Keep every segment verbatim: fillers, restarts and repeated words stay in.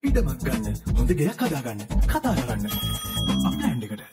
ඉඩමක් ගන්න, හොඳ ගෙයක් හදාගන්න, කතා කරන්න. අප්ලෑන්ඩ් එකට.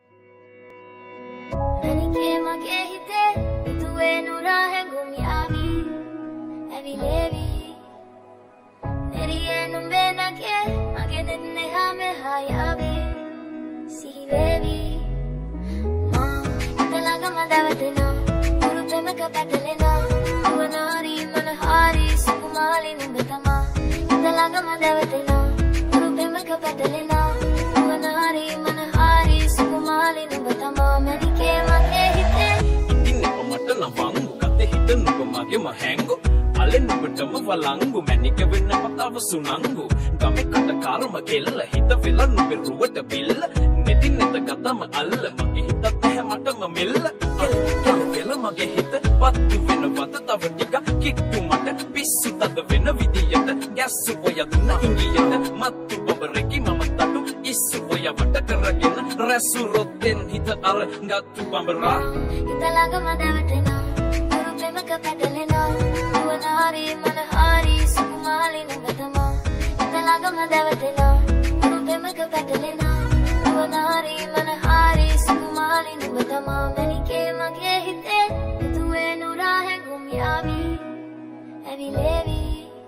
මනිකේ මගේ හිතේ දුවේ නුරා හැඟුම් යාවි ඇවිලේවි එරියේ නුඹේ නැගේ මගේ දෙන්නේ හැම හයාවි සිහිවේවි මා ඉතලඟම දවටෙනා උරු ප්‍රමක පැටලෙනා වනාරි මනහාරි සුකුමාලි නුඹ තමා ඉතලඟම දවටෙනා උරු ප්‍රමක පැටලෙනා වනාරි මනහාරි සුකුමාලි නුඹ තමා මනිකේ මගේ හිතේ ඉතින් එප මට නවංගු කතේ හිත නුඹ මගේ මහැංගු අලෙන් නුඹටම වලංගු මැනික වෙන්න පතාව සුනංගු ගමෙකට කාරම කෙල්ල හිත වෙලා නුඹ රුවට බිල්ල නෙතින් නෙත ගතම අල්ල මගේ හිතත් නැහැ මටම මෙල්ල කෙල් කෙල් වෙල මගේ හිත පත්තු වෙන වත තව ටික කිට්ටු මට පිස්සු තද වෙන විදියට ගැස්සු ඔය දුන්න ඉංගියට මත්තු බබරකි මම තටු ඉස්සු ඔය වට කරගෙන රැසු රොත්තෙන් හිත අර ගත්තු බඹරා හිත ළඟම දවටෙනා උරු ප්‍රේමක පැටලෙනා වනාරි මනහාරි සුකුමාලි නුඹ තමා හිත ළඟම දවටෙනා උරු ප්‍රේමක පැටලෙනා වනාරි මනහාරි සුකුමාලි නුඹ තමා මනිකේ මගේ හිතේ දුවේ නුරා හැඟුම් යාවි ඇවිලේවි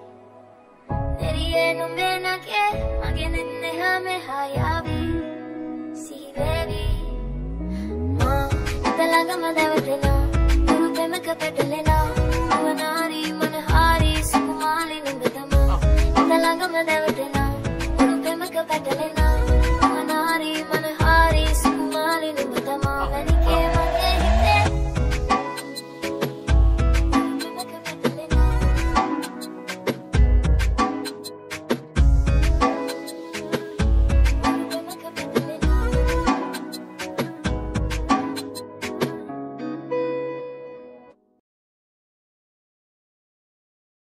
එරියේ නුඹේ නැගේ මගේ දෙන්නේ හැම හයාවි සිහිවේවි මා හිත ළඟම දවටෙනා උරු ප්‍රේමක පැටලෙනා වනාරි මනහාරි සුකුමාලි නුඹ තමා හිත ළඟම දවටෙනා